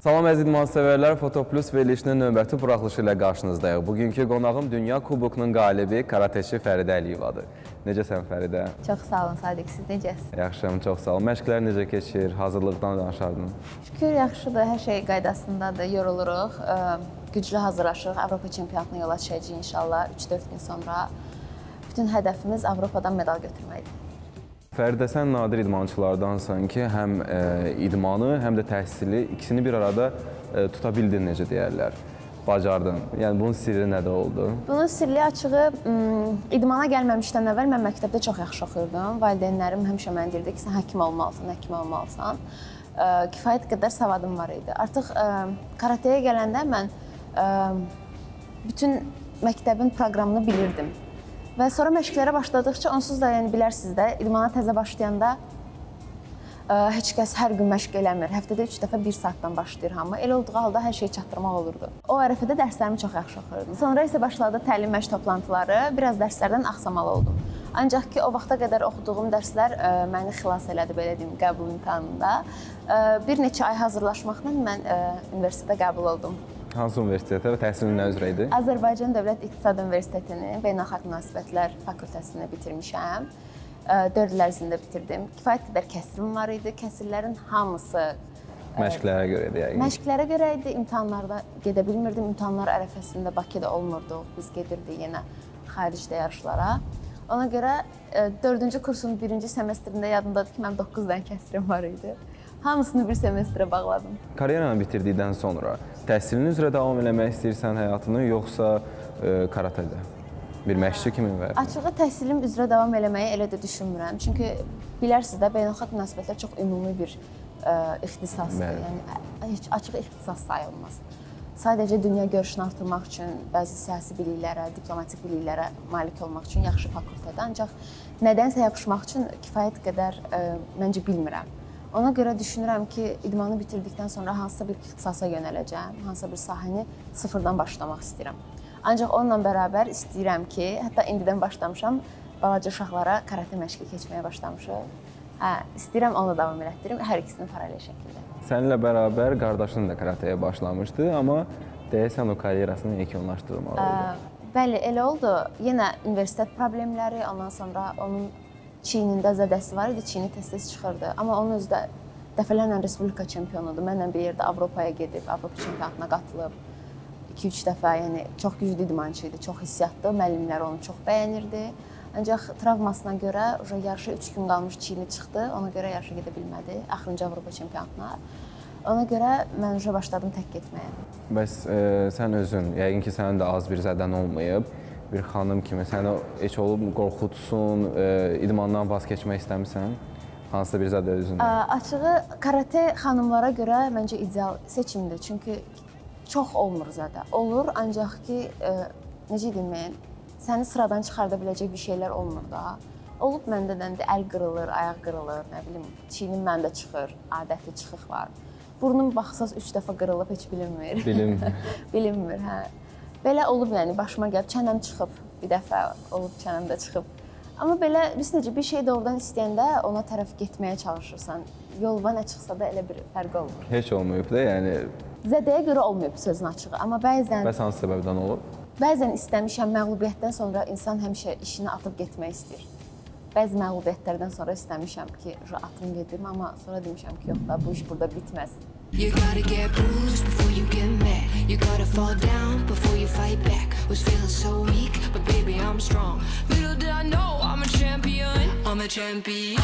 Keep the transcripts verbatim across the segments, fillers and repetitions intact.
Salam əziz idmansevərlər, Fotoplus verilişinin növbəti buraxılışı ilə qarşınızdayıq. Bugünkü qonağım Dünya Kubokunun qalibi karateçi Fəridə Əliyevadır. Necəsən Fəridə? Çox sağ olun Sadiq, siz necəsiniz? Yaxşıyam, çox sağ olun. Məşqlər necə keçir? Hazırlıqdan danışardın? Şükür, yaxşıdır, hər şey qaydasındadır, yoruluruq, güclü hazırlaşırıq, Avropa çempionatına yola düşəcəyik inşallah üç dörd gün sonra. Bütün hədəfimiz Avropadan medal götürməkdir. Fəridə, sən nadir idmançılardansan ki, həm e, idmanı, həm də təhsili ikisini bir arada e, tuta bildin, necə deyərlər, bacardın. Yəni, bunun sirri nədə oldu? Bunun sirri açığı, idmana gəlməmişdən əvvəl mən məktəbdə çox yaxşı oxuyurdum. Valideynlərim həmişə mənə deyirdi ki, sən həkim olmalısan, həkim olmalısan. E, kifayət qədər savadım var idi. Artıq e, karateyə gələndə mən e, bütün məktəbin proqramını bilirdim. Və sonra məşqlərə başladıqca, onsuz da yəni bilərsiniz də, idmana təzə başlayanda ə, heç kəs hər gün məşq eləmir. Həftədə üç dəfə bir saatdan başlayır hamı. Elə olduğu halda hər şeyi çatdırmaq olurdu. O ərəfədə dərslərimi çox yaxşı oxuyurdum. Sonra isə başladı təlim məşq toplantıları, biraz dərslərdən axsamalı oldum. Ancaq ki, o vaxta qədər oxuduğum dərslər ə, məni xilas elədi, belə deyim, qəbul imtahanında. Ə, bir neçə ay hazırlaşmaqla mən ə, universitetə qəbul oldum. Hansı universitetə və təhsilin nə üzrə idi? Azərbaycan Dövlət İqtisad Universitetinin Beynəlxalq Münasibətlər fakültəsini bitirmişəm. dörd il ərzində bitirdim. Kifayət qədər kəsirim var idi. Kəsirlərin hamısı məşqlərə görə idi yəqin. Məşqlərə görə idi. İmtahanlarda gedə bilmirdim. İmtahanlar ərəfəsində Bakıda olmurduq. Biz gedirdik yenə xaricdə yarışlara. Ona görə dördüncü kursun birinci semestrində yadımdadır ki, mənim doqquz dənə kəsirim var idi. Hamısını bir semestrə bağladım. Karyeranı bitirdikdən sonra təhsilin üzrə davam eləmək istəyirsən həyatını, yoxsa e, karatədə bir məşqçi kimi və? Açığı təhsilim üzrə davam eləməyi elə də düşünmürəm. Çünki bilərsiniz də, beynəlxalq münasibətlər çox ümumi bir ə, ixtisasdır. Yəni heç açıq ixtisas sayılmaz. Sadəcə dünya görüşünü artırmaq üçün, bəzi siyasi biliklərə, diplomatik biliklərə malik olmaq üçün yaxşı fakültədə, ancaq nədənsə yapışmaq üçün kifayət qədər ə, məncə bilmirəm. Ona görə düşünürəm ki, idmanı bitirdikdən sonra hansısa bir ixtisasa yönələcəm, hansısa bir sahəni sıfırdan başlamaq istəyirəm. Ancaq onunla bərabər istəyirəm ki, hətta indidən başlamışam, balaca uşaqlara karate məşqi keçməyə başlamışam. Hə, istəyirəm onu davam elətdirim, hər ikisini paralel şəkildə. Səninlə bərabər qardaşın da karateyə başlamışdı, amma deyəsən o karyerasını yekunlaşdırmalı oldu. Bəli, elə oldu. Yenə universitet problemləri, ondan sonra onun çiynində zədəsi var idi, çiyni tez-tez çıxırdı. Amma onun özü də dəfələrlə Respublika çempionudur. Mənlə bir yerdə Avropaya gedib, Avropa çempionatına qatılıb iki üç dəfə, yəni çox güclü idmançı idi, çox hissiyatlı, müəllimlər onu çox bəyənirdi. Ancaq travmasına görə yarışa üç gün qalmış çiyni çıxdı, ona görə yarışa gedə bilmədi, axırıncı Avropa çempionatına. Ona görə mən başladım tək getməyə. Bəs e, sən özün, yəqin ki, sənin də az bir zədən olmayıb, bir xanım kimi səni heç olub qorxutsun, e, idmandan vaz keçmək istəmirsən? Hansısa bir zədə özündə? Açığı, karate xanımlara görə məncə ideal seçimdir. Çünki çox olmur zədə. Olur, ancaq ki, e, necə deyim, səni sıradan çıxarda biləcək bir şeylər olmur da. Olub məndə də əl qırılır, ayaq qırılır, nə bilim, çiynim məndə çıxır, adətli çıxıq var. Burnum baxsaz üç dəfə qırılıb, heç bilinmir. Bilinmir. Bilinmir, hə. Belə olub, yəni, başıma gəlib, çənəm çıxıb, bir dəfə olub, çənəm də çıxıb. Amma belə, biz necə, bir şey doğrudan istəyəndə ona tərəf getməyə çalışırsan. Yolva nə çıxsa da elə bir fərq olmur. Heç olmayıb da, yəni... Zədəyə görə olmayıb sözün açığı, amma bəzən... Bəs hansı səbəbdən olub? Bəzən istəmişəm, məğlubiyyətdən sonra insan həmişə işini atıb getmək istəyir. Bəzi məğlubiyyətlərdən sonra istəmişəm ki, atım gedim, amma sonra demişəm ki, yox da, bu iş burada bitməz. You gotta get bruised before you get mad. You gotta fall down before you fight back. Was feeling so weak, but baby I'm strong. Little did I know I'm a champion. I'm a champion.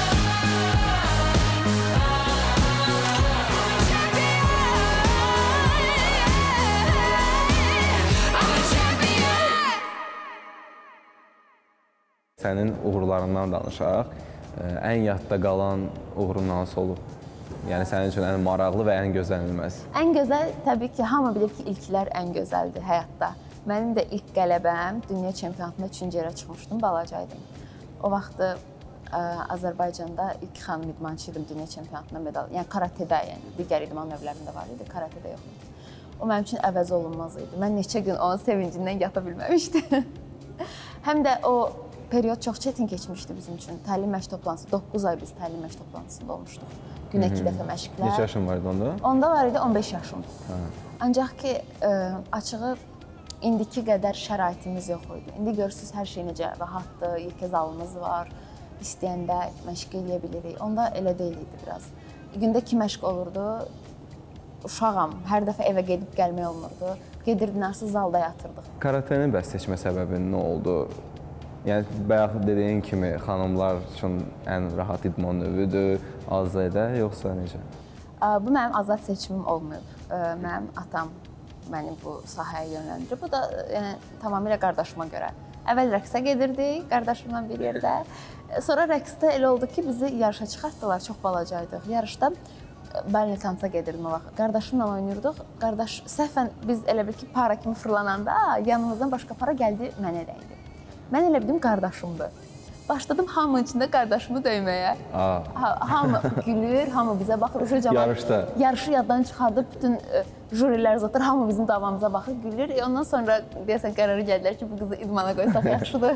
Sənin uğurlarından danışaq. Ən yadda qalan uğurun hansı olub? Yəni sənin üçün ən maraqlı və ən gözlənilməz. Ən gözəl, təbii ki, hamı bilir ki, ilklər ən gözəldir həyatda. Mənim də ilk qələbəm dünya çempionatında üçüncü yerə çıxmışdım, balacaydım. O vaxtı ə, Azərbaycanda ilk xanım idmançıydım dünya çempionatında medal. Yəni karatedə, yəni digər idman növlərində var idi, karatedə yox idi. O mənim üçün əvəz olunmaz idi. Mən neçə gün onun sevincindən yata bilməmişdim. Həm də o period çox çətin keçmişdi bizim üçün. Təlim məşq toplantısı, doqquz ay biz təlim məşq toplantısında olmuşduq. Günə iki dəfə məşqlər. Neçə yaşın var idi onda? Onda var idi on beş yaşım. Hə. Ancaq ki, ə, açığı indiki qədər şəraitimiz yox idi. İndi görürsüz hər şey necə rahatdır, yekə zalımız var. İstəyəndə məşq eləyə bilirik. Onda elə deyil idi biraz. Gündə iki məşq olurdu. Uşağam, hər dəfə evə gedib gəlmək olmurdu. Gedirdinərsə zalda yatırdıq. Karatenin bəs seçmə səbəbin nə oldu? Yəni, bayaq dediyin kimi xanımlar üçün ən rahat idman növüdür, azədə, yoxsa necə? Bu mənim azad seçimim olmayıb. Mənim atam məni bu sahəyə yönləndirib. Bu da yəni, tamamilə qardaşıma görə. Əvvəl rəqsə gedirdik, qardaşımla bir yerdə. Sonra rəqsdə elə oldu ki, bizi yarışa çıxartdılar, çox balacaydıq. Yarışda Bəlni tansa gedirdim o vaxt. Qardaşımla oynayırdıq. Qardaş, səhvən biz elə bil ki, para kimi fırlananda yanımızdan başqa para gəldi, mənə dəydi. Mən elə bildim qardaşımdır. Başladım hamının içində qardaşımı döyməyə. Ha, hamı gülür, hamı bizə baxır. Yarışda? Yarışı yaddan çıxardıb, bütün jurilər zatır, hamı bizim davamıza baxır, gülür. E, ondan sonra deyəsən qərarı gəldilər ki, bu qızı idmana qoysaq yaxşıdır.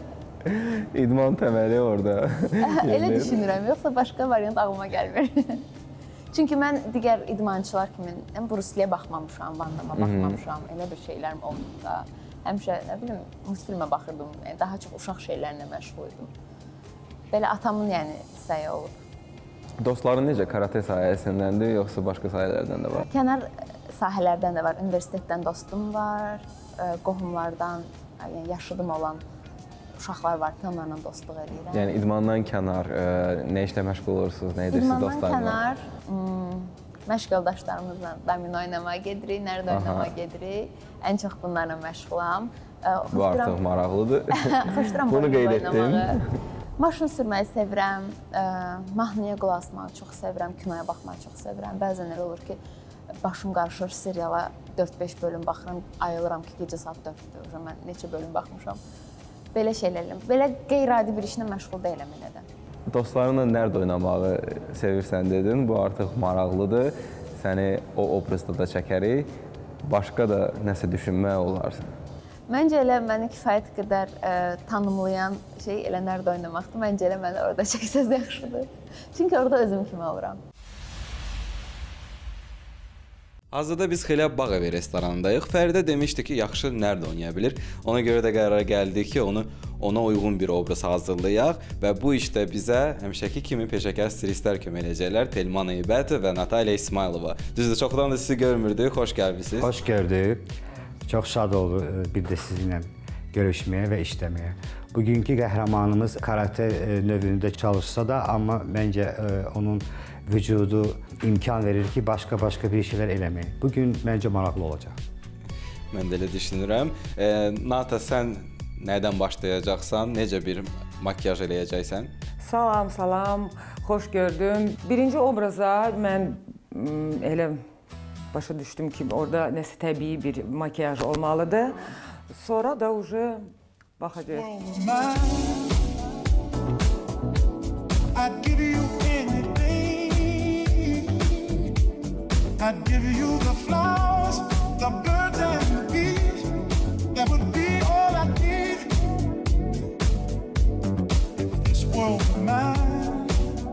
İdman təməli orada. Elə düşünürəm, yoxsa başqa variant ağlıma gəlmir. Çünki mən digər idmançılar kimi Bruce Lee-yə baxmamışam, Van Damme-a baxmamışam, elə bir şeylərim oldu da. Həmişə, nə bilim, multfilmə baxırdım, daha çox uşaq şeylərlə məşğul idim. Belə atamın, yəni, səyi olub. Dostların necə, karate sahəsindəndir, yoxsa başqa sahələrdən də var? Kənar sahələrdən də var, universitetdən dostum var, qohumlardan, yəni yaşıdım olan uşaqlar var ki, onlarla dostluq edirəm. Yəni, idmandan kənar nə işlə məşğul olursunuz, nə edirsiniz dostlarla? İdmandan kənar, məşq yoldaşlarımızla domino oynamağa gedirik, nərdə oynamağa gedirik. Ən çox bunlarla məşğulam. Bu artıq maraqlıdır. Xoşduram bunu qeyd etdim. Maşın sürməyi sevirəm, mahnıya qulaq asmağı çox sevirəm, kinoya baxmağı çox sevirəm. Bəzən elə olur ki, başım qarışır, seriala dörd beş bölüm baxıram, ayılıram ki, gecə saat dörddür. Mən neçə bölüm baxmışam. Belə şeylərlə, belə qeyri-adi bir işlə məşğul deyiləm elə də. Dostlarınla nərdə oynamağı sevirsən dedin, bu artıq maraqlıdır. Səni o obrazda da çəkərik, başqa da nəsə düşünmək olarsa. Məncə elə məni kifayət qədər ə, tanımlayan şey elə nərdə oynamaqdır. Məncə elə məni orada çəksəz yaxşıdır. Çünki orada özüm kimi oluram. Hazırda biz Xeləb Bağevi restoranındayıq. Fəridə demişdi ki, yaxşı nərdə oynaya bilir. Ona görə də qərara gəldik ki, onu ona uyğun bir obraz hazırlayaq və bu işdə bizə həmişəki kimi peşəkar stilistlər kömək edəcəklər. Telman Eybətov və Natalya İsmailova. Düzdür, çoxdan da sizi görmürdük. Xoş gəlmisiniz. Xoş gördük. Çox şad oldu bir də sizinlə görüşməyə və işləməyə. Bugünkü qəhrəmanımız karate növündə çalışsa da, amma məncə onun vücudu imkan verir ki, başqa-başqa bir şeylər eləməyə. Bugün məncə maraqlı olacaq. Mən də elə düşünürəm. E, Nata, sən nədən başlayacaqsan, necə bir makyaj eləyəcəksən? Salam, salam, xoş gördüm. Birinci obraza mən elə başa düşdüm ki, orada nəsə təbii bir makyaj olmalıdır. Sonra da uca baxacaq. I'd give you the flowers, the birds and the bees. That would be all I need. If this world were mine,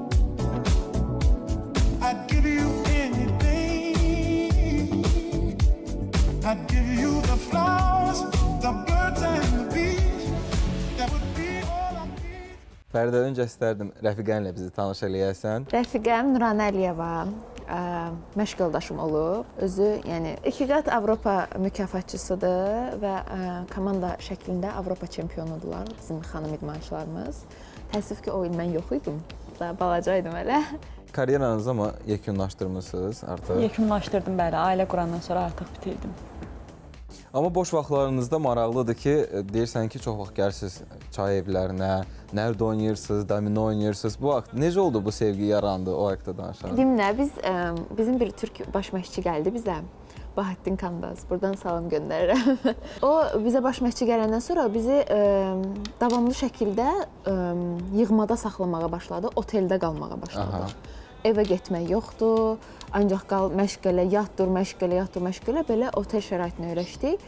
I'd give you anything. I'd give you the flowers, the birds and the bees. That would be all I need. Fəridə, öncə istərdim rəfiqənlə bizi tanış eləyəsən. Rəfiqəm Nuranə Əliyeva. Məşq yoldaşım olub. Özü, yəni iki qat Avropa mükafatçısıdır və ə, komanda şəklində Avropa çempionudurlar bizim xanım idmançılarımız. Təəssüf ki, o il mən yox idim. Daha balacaydım hələ. Karyeranızı amma yekunlaşdırmısınız artıq? Yekunlaşdırdım, bəli. Ailə qurandan sonra artıq bitirdim. Amma boş vaxtlarınızda maraqlıdır ki, deyirsən ki, çox vaxt gəlirsiniz çay evlərinə, nərdə oynayırsınız, domino oynayırsınız. Bu vaxt necə oldu bu sevgi yarandı, o haqqda danışalım? Dimlə, biz, ə, bizim bir türk baş məşqçi gəldi bizə. Bahattin Kandaz. Buradan salam göndərirəm. O bizə baş məşqçi gələndən sonra bizi ə, davamlı şəkildə ə, yığmada saxlamağa başladı, oteldə qalmağa başladı. Aha. Evə getmək yoxdur, ancaq qal, məşq elə, yat dur, məşq elə, yat dur, məşq elə, belə otel şəraitinə öyrəşdik.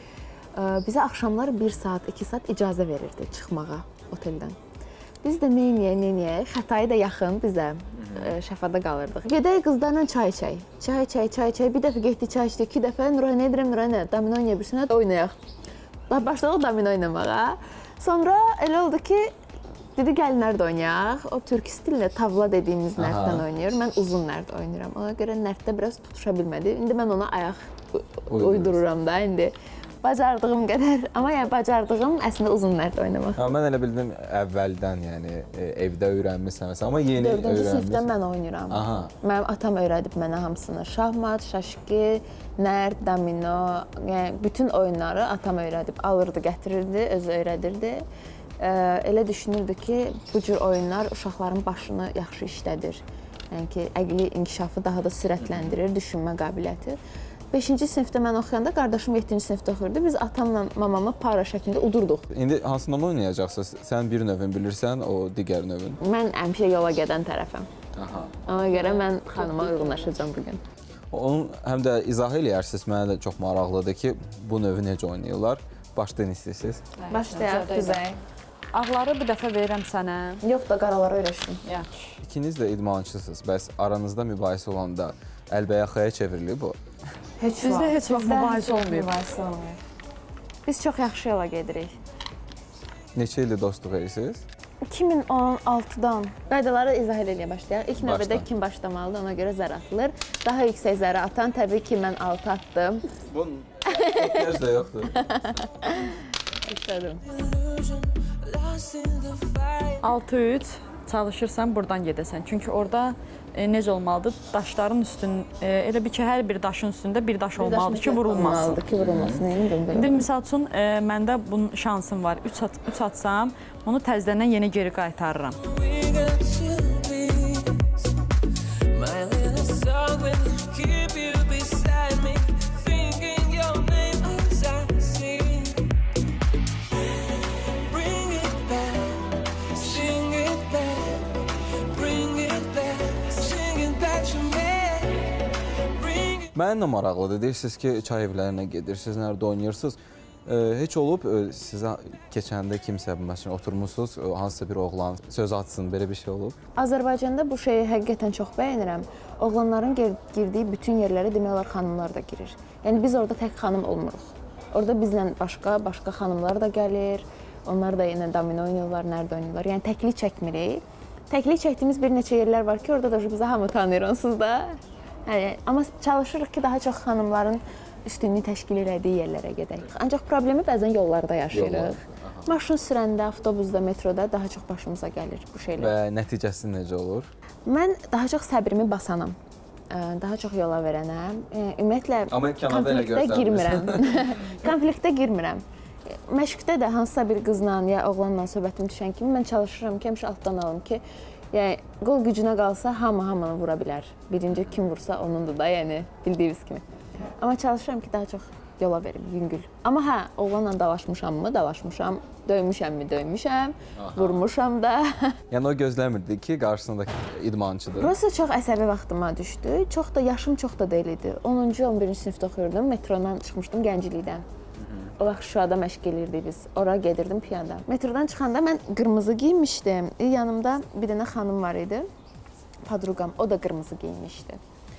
bizə axşamlar bir saat, iki saat icazə verirdi çıxmağa oteldən. Biz də neyniyək, neyniyək, Xətai da yaxın bizə, Şəfada qalırdıq. Gedək qızlarla çay içək, çay içək, çay içək, bir dəfə getdik çay içdik, iki dəfə Nuray nə edirəm, Nuray nə, domino oynaya bilsin, hadi oynayaq. Başladıq domino oynamağa. Sonra elə oldu ki, dedi gəlin nərd oynayaq. O türk stilində tavla dediyimiz nərddən oynayır, mən uzun nərd oynayıram. Ona görə nərddə biraz tutuşa bilmədi. İndi mən ona ayaq uydururam da indi. Bacardığım qədər, amma yəni bacardığım əslində uzun nərd oynamaq. Ha, mən elə bildim əvvəldən, yəni e, evdə öyrənmirsən məsələn, amma yeni öyrənmirsən. Dördüncü sinifdən mən oynayıram. Aha. Mənim atam öyrədib mənə hamısını. Şahmat, şaşki, nərd, domino, yəni bütün oyunları atam öyrədib. Alırdı, gətirirdi, özü öyrədirdi. E, elə düşünürdü ki, bu cür oyunlar uşaqların başını yaxşı işlədir. Yəni ki, əqli inkişafı daha da sürətləndirir, düşünmə qabiliyyəti. beşinci sinifdə mən oxuyanda, qardaşım yeddinci sinifdə oxuyurdu. Biz atamla mamamı para şəklində udurduq. İndi hansı növü oynayacaqsınız? Sən bir növün bilirsən, o digər növün? Mən həmişə yola gedən tərəfəm. Aha. Ona görə mən xanıma uyğunlaşacağam bugün. Onun həm də izah eləyərsiniz, mənə də çox maraqlıdır ki, bu növü necə oynayırlar. Başlayın istəyirsiniz. Başlayaq, güzel. Ağları bir dəfə verirəm sənə. Yox da qaraları öyrəşdim. Yaxşı. İkiniz də idmançısınız, bəs aranızda mübahisə olanda əlbəyaxaya çevrilir bu? Heç Bizdə heç vaxt mübahisə olmayıb. Biz çox yaxşı yola gedirik. Neçə ildir dostluq edirsiniz? iki min on altıdan qaydaları izah eləyə başlayaq. İlk növbədə kim başlamalıdır, ona görə zər atılır. Daha yüksək zərə atan təbii ki, mən altı atdım. Bunun ehtiyac da yoxdur. İstədim. altı üç çalışırsan buradan gedəsən. Çünki orada e, necə olmalıdır? Daşların üstün, e, elə bir ki, hər bir daşın üstündə bir daş olmalıdır ki, vurulmasın. Olmalıdır ki, vurulmasın. İndi misal üçün, e, məndə bunun şansım var. üç at, üç atsam, onu təzədən yenə geri qaytarıram. Mənə maraqlıdır. Deyirsiniz ki, çay evlərinə gedirsiniz, nədə oynayırsınız. E, heç olub e, sizə keçəndə kimsə, məsələn, oturmuşsunuz, hansısa bir oğlan söz atsın, belə bir şey olub? Azərbaycanda bu şeyi həqiqətən çox bəyənirəm. Oğlanların girdiyi bütün yerlərə demək olar xanımlar da girir. Yəni biz orada tək xanım olmuruq. Orada bizlə başqa, başqa xanımlar da gəlir. Onlar da yenə domino oynayırlar, nərdə oynayırlar. Yəni təklik çəkmirik. Təklik çəkdiyimiz bir neçə yerlər var ki, orada da bizə hamı tanıyır onsuz da. Hə, amma çalışırıq ki, daha çox xanımların üstünlüyü təşkil elədiyi yerlərə gedək. Ancaq problemi bəzən yollarda yaşayırıq. Maşın sürəndə, avtobusda, metroda daha çox başımıza gəlir bu şeylər. Və nəticəsi necə olur? Mən daha çox səbrimi basanam. Daha çox yola verənəm. Ümumiyyətlə, konfliktə girmirəm. Konfliktə girmirəm. Məşqdə də hansısa bir qızla ya oğlanla söhbətim düşən kimi mən çalışıram ki, həmişə altdan alım ki, yəni qol gücünə qalsa hamı hamını vura bilər. Birinci kim vursa onundur da, yəni bildiyiniz kimi. Amma çalışıram ki, daha çox yola verim, yüngül. Amma hə, oğlanla dalaşmışammı, dalaşmışam, döymüşəmmi, döymüşəm, vurmuşam da. Yəni o gözləmirdi ki, qarşısındakı idmançıdır. Burası çox əsəbi vaxtıma düşdü. Çox da, yaşım çox da deyil idi. onuncu on birinci sinifdə oxuyurdum, metrodan çıxmışdım Gənclikdən. O vaxt Şuşada məşq elirdik biz. Ora gedirdim piyada. Metrodan çıxanda mən qırmızı giyinmişdim. Yanımda bir dənə xanım var idi. Padruqam. O da qırmızı giyinmişdi.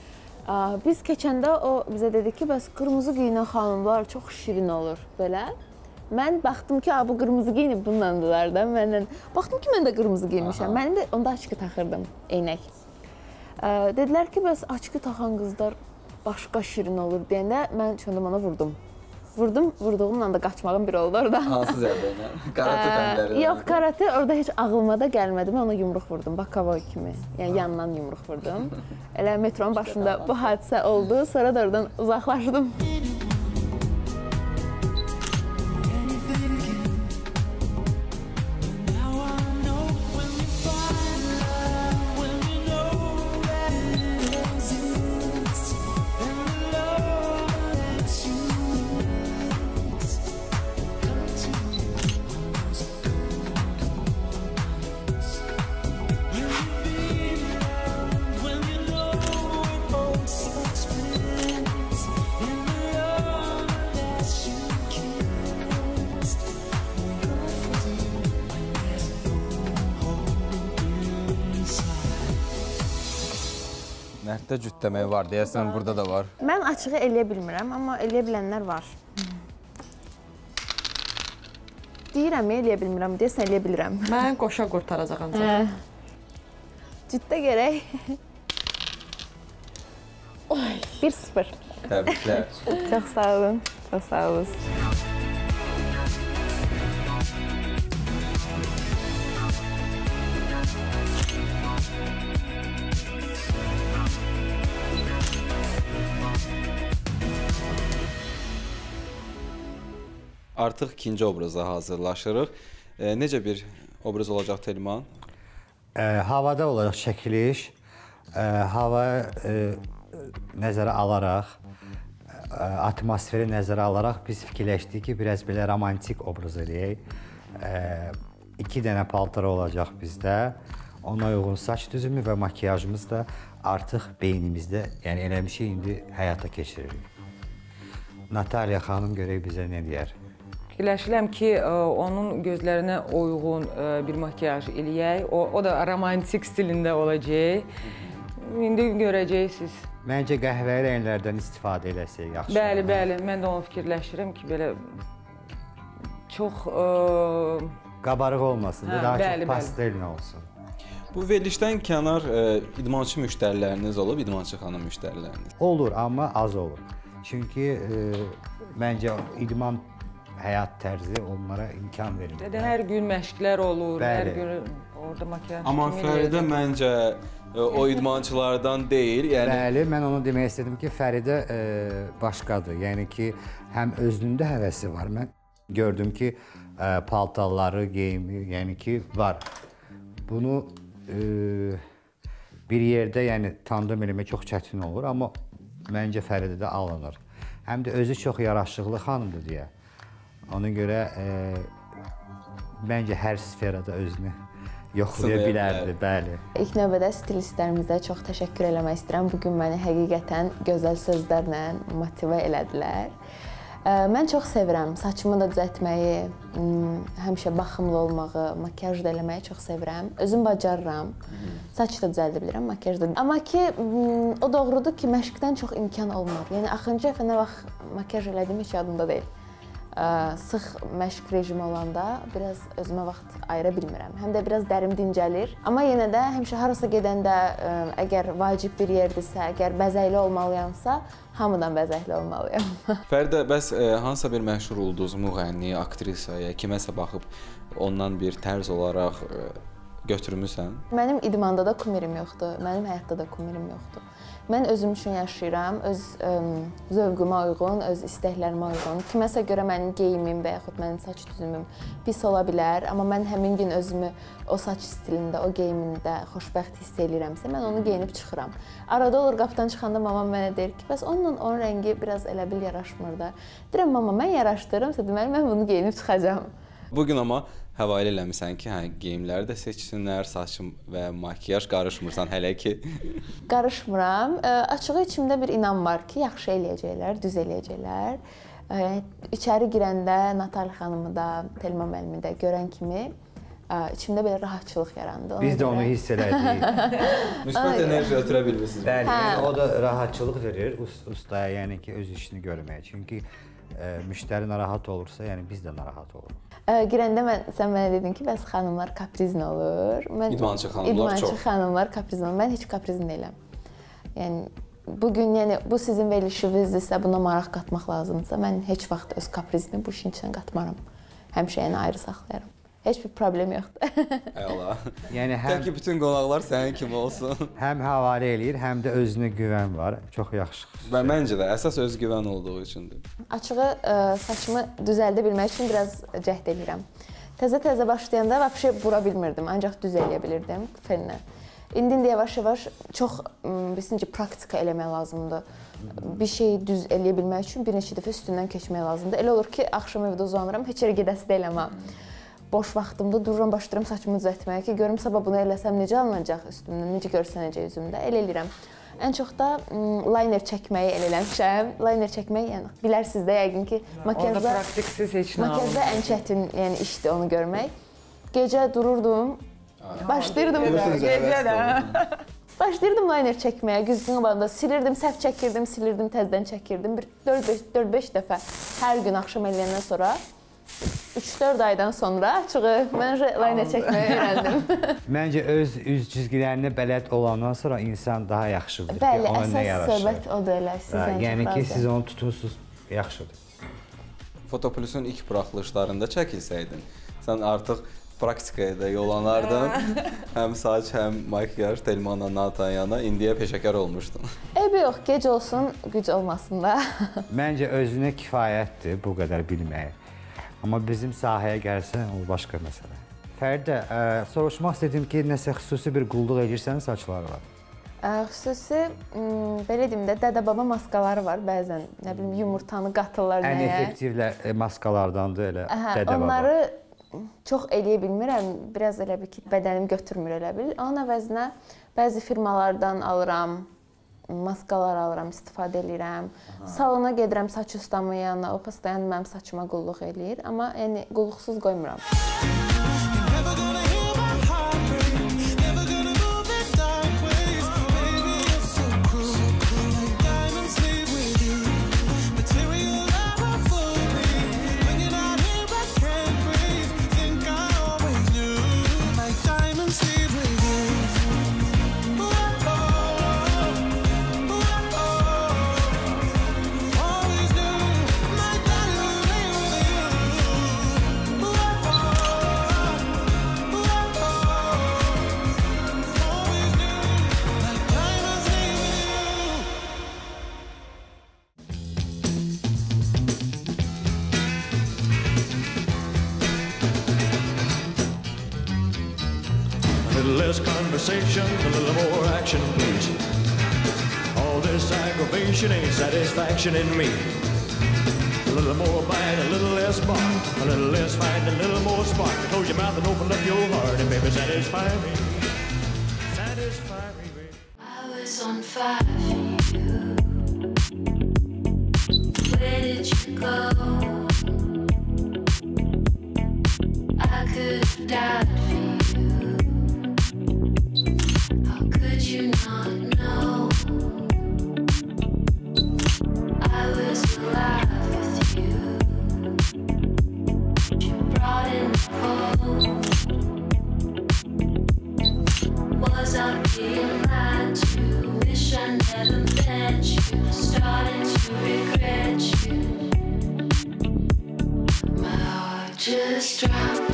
Biz keçəndə o bizə dedi ki, bəs qırmızı giyinən xanımlar çox şirin olur belə. Mən baxdım ki, bu qırmızı giyinib bundandılar da məndən. Baxdım ki, mən də qırmızı giyinmişəm. Mənim də onda açqı taxırdım, eynək. Dedilər ki, bəs açqı taxan qızlar başqa şirin olur deyəndə mən çöndüm ona vurdum. Vurdum, vurduğumla da qaçmağım bir oldu orada. Hansı zərbə ilə? Karate fənləri? Yox, karate orada heç ağlıma da gəlmədi. Mən ona yumruq vurdum, bakavoy kimi. Yəni yandan yumruq vurdum. Elə metronun başında bu hadisə oldu. Sonra da oradan uzaqlaşdım. In the Nərddə cütləmək var, deyəsən burada da var. Mən açığı eləyə bilmirəm, amma eləyə bilənlər var. Deyirəm, eləyə bilmirəm, deyəsən eləyə bilirəm. Mən qoşa qurtaracaq ancaq. Cütdə gərək. bir sıfır. Təbriklər. Çox sağ olun, çox sağ olun. Artıq ikinci obraza hazırlaşırıq. E, necə bir obraz olacaq Telman? E, havada olacaq çəkiliş. E, hava e, nəzərə alaraq, e, atmosferi nəzərə alaraq biz fikirləşdik ki, biraz belə romantik obraz eləyək. E, iki dənə paltar olacaq bizdə. Ona uyğun saç düzümü və makiyajımız da artıq beynimizdə, yəni eləmişik, indi həyata keçiririk. Natalya xanım görək bizə nə deyər? Fikirləşirəm ki, onun gözlərinə uyğun bir makiyaj eləyək. O, o da romantik stilində olacaq. İndi görəcəksiniz. Məncə qəhvəyi rənglərdən istifadə eləsək yaxşı. Bəli, bəli. Mən də onu fikirləşirəm ki, belə çox... Ə... qabarıq olmasın, hə, daha bəli, çox pastelin olsun. Bu verilişdən kənar e, idmançı müştəriləriniz olub, idmançı xanım müştəriləriniz? Olur, amma az olur. Çünki e, məncə idman həyat tərzi onlara imkan verir. Dədə, hər gün məşqlər olur, bəli. Hər gün orada makiyaj Amma Fəridə məncə e, o idmançılardan deyil. Yəni... Bəli, mən onu demək istədim ki, Fəridə e, başqadır. Yəni ki, həm özlündə həvəsi var. Mən gördüm ki, e, paltarları, geyimi, yəni ki, var. Bunu e, bir yerdə yəni tanıdım eləmək çox çətin olur, amma məncə Fəridə də alınır. Həm də özü çox yaraşıqlı xanımdır deyə. Ona görə e, məncə hər sferada özünü yoxlaya bilərdi, bəli. İlk növbədə stilistlərimizə çox təşəkkür eləmək istəyirəm. Bugün məni həqiqətən gözəl sözlərlə motivə elədilər. Mən çox sevirəm saçımı da düzəltməyi, həmişə baxımlı olmağı, makiyaj da eləməyi çox sevirəm. Özüm bacarıram. Saç da düzəldə bilirəm, makiyaj da. Amma ki, o doğrudur ki, məşqdən çox imkan olmur. Yəni, axırıncı dəfə nə vaxt makiyaj elədiyim heç yadımda deyil. Sıx məşq rejimi olanda biraz özümə vaxt ayıra bilmirəm. Həm də biraz dərim dincəlir. Amma yenə də həmişə harasa gedəndə, əgər vacib bir yerdirsə, əgər bəzəkli olmalıyamsa, hamıdan bəzəkli olmalıyam. Fəridə, bəs e, hansısa bir məşhur ulduz, müğənni, aktrisaya, kiməsə baxıb ondan bir tərz olaraq e, götürmüsən? Mənim idmanda da kumirim yoxdur, mənim həyatda da kumirim yoxdur. Mən özüm üçün yaşayıram, öz ə, zövqümə uyğun, öz istəklərimə uyğun. Kiməsə görə mənim geyimim və yaxud mənim saç düzümüm pis ola bilər, amma mən həmin gün özümü o saç stilində, o geyimində xoşbəxt hiss edirəmsə, mən onu geyinib çıxıram. Arada olur, qapıdan çıxanda mamam mənə deyir ki, bəs onunla onun rəngi biraz elə bil yaraşmır da. Deyirəm, mama, mən yaraşdırırımsa, deməli, mən bunu geyinib çıxacağam. Bugün amma həvalə eləmisən ki, hə, geyimləri də seçsinlər, saçım və makiyaj qarışmırsan hələ ki. Qarışmıram. Ə, açığı içimdə bir inam var ki, yaxşı eləyəcəklər, düz eləyəcəklər. Ə, içəri girəndə Natalya xanımı da, Telman müəllimi də görən kimi ə, içimdə belə rahatçılıq yarandı. Biz də onu hiss elədik. Müsbət enerji ötürə bilmirsiniz. Bəli, yəni, o da rahatçılıq verir ustaya, yəni ki, öz işini görməyə. Çünki ə, müştəri narahat olursa, yəni biz də narahat oluruq. Ə, girəndə mən, sən mənə dedin ki, bəs xanımlar kaprizin olur. Mən, İdmançı xanımlar idmançı çox. İdmançı xanımlar kaprizin olur. Mən heç kaprizin deyiləm. Yəni, bugün, yəni, bu sizin verilişinizdirsə, buna maraq qatmaq lazımdırsa, mən heç vaxt öz kaprizimi bu işin içinə qatmaram. Həmişə yəni ayrı saxlayaram. Heç bir problem yoxdur. Əla. Yəni həm Tək ki, bütün qonaqlar sənin kimi olsun. həm həvalə eləyir, həm də özünə güvən var. Çox yaxşı. Və məncə də əsas özgüvən olduğu üçündür. Açığı ə, saçımı düzəldə bilmək üçün biraz cəhd edirəm. Təzə-təzə başlayanda vəbşə vura bilmirdim, ancaq düz eləyə bilirdim fenlə. İndi yavaş-yavaş çox bilsin ki, praktika eləmək lazımdır. Bir şeyi düz eləyə bilmək üçün bir neçə dəfə üstündən keçmək lazımdır. Elə olur ki, axşam evdə uzanıram, heç yerə gedəsi deyiləm. Boş vaxtımda dururam, başlayıram saçımı düzəltməyə ki, görüm sabah bunu eləsəm necə alınacaq üstümdən, necə görsənəcək üzümdə. Elə eləyirəm. Ən çox da liner çəkməyi elə eləmişəm. Liner çəkmək, yəni bilərsiniz də yəqin ki, makiyajda orada praktiksiz heç nə alınmır. Makiyajda ən çətin, yəni işdir onu görmək. Gecə dururdum, başlayırdım gecə də. Başlayırdım liner çəkməyə, güzgün qabağında silirdim, səhv çəkirdim, silirdim, təzədən çəkirdim. Bir dörd beş dəfə hər gün axşam eləyəndən sonra üç dörd aydan sonra açığı mən liner çəkməyi öyrəndim. Məncə öz üz cizgilərinə bələd olandan sonra insan daha yaxşıdır. Bəli, əsas söhbət odur elə sizdən. Yəni ki, siz onu tutursunuz, yaxşıdır. Fotoplusun ilk buraxılışlarında çəkilsəydin, sən artıq praktikaya da yollanardın. Həm saç, həm makyaj, Telmanla Natanyana indiyə peşəkar olmuşdun. Eybi yox, gec olsun, güc olmasın da. Məncə özünə kifayətdir bu qədər bilməyə. Amma bizim sahəyə gəlsən, o başqa məsələ. Fəridə, soruşmaq istədim ki, nəsə xüsusi bir qulluq edirsən saçlarla? Xüsusi, belə deyim də, dədə-baba maskaları var bəzən, nə bilim, yumurtanı qatırlar nəyə. Ən effektiv maskalardandır elə dədə-baba. Onları çox eləyə bilmirəm, biraz elə bir ki, bədənim götürmür elə bil. Onun əvəzinə bəzi firmalardan alıram, maskalar alıram, istifadə edirəm. Salona gedirəm saç ustamın yanına, o pastayan mənim saçıma qulluq eləyir, amma yəni qulluqsuz qoymuram. Less conversation, a little more action, please. All this aggravation ain't satisfaction in me. A little more bite, a little less bark, a little less fight, a little more spark. Close your mouth and open up your heart, and baby, satisfy me. Satisfy me, baby. I was on fire for you. Where did you go? I could have died for you. You not know I was alive with you. You brought in the cold. Was I being lied to? Wish I never met you. Starting to regret you. My heart just dropped.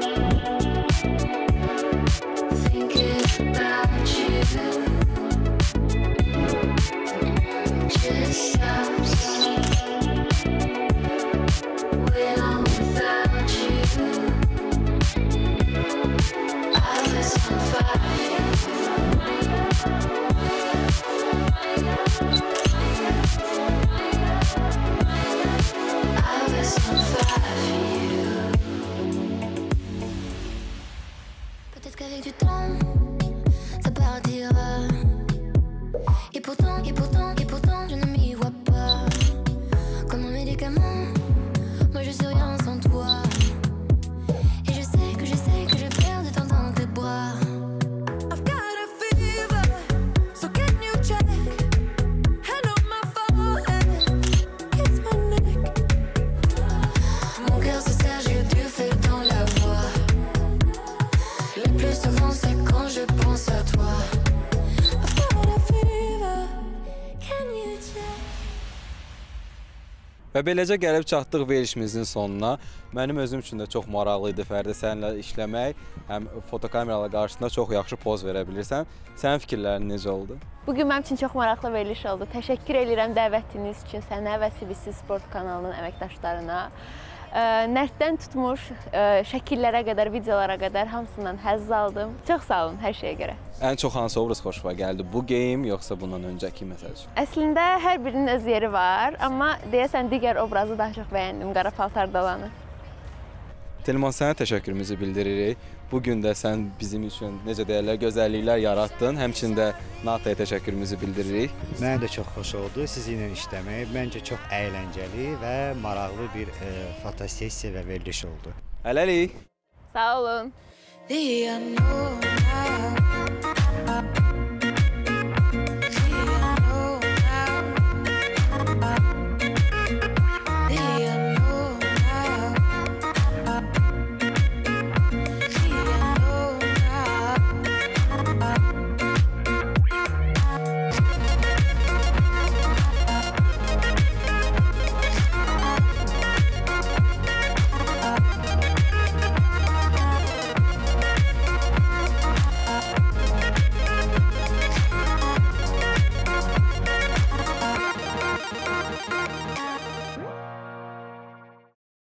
Və beləcə gəlib çatdıq verilişimizin sonuna. Mənim özüm üçün də çox maraqlı idi Fəridə səninlə işləmək. Həm fotokameralar qarşısında çox yaxşı poz verə bilirsən. Sənin fikirlərin necə oldu? Bugün mənim üçün çox maraqlı veriliş oldu. Təşəkkür edirəm dəvətiniz üçün sənə və C B C Sport kanalının əməkdaşlarına. Nərddən tutmuş, şəkillərə qədər, videolara qədər hamısından həzz aldım. Çox sağ olun hər şeyə görə. Ən çox hansı obraz xoşuna gəldi? Bu geyim yoxsa bundan öncəki məsəl üçün? Əslində hər birinin öz yeri var, amma deyəsən digər obrazı daha çox bəyəndim, qara paltarda olanı. Telman, sənə təşəkkürümüzü bildiririk. Bugün də sən bizim üçün necə deyərlər, gözəlliklər yaratdın. Həmçində Nataya təşəkkürümüzü bildiririk. Mənə də çox xoş oldu sizinlə işləmək. Məncə çox əyləncəli və maraqlı bir e, fotosessiya və veriliş oldu. Hələlik. Sağ olun.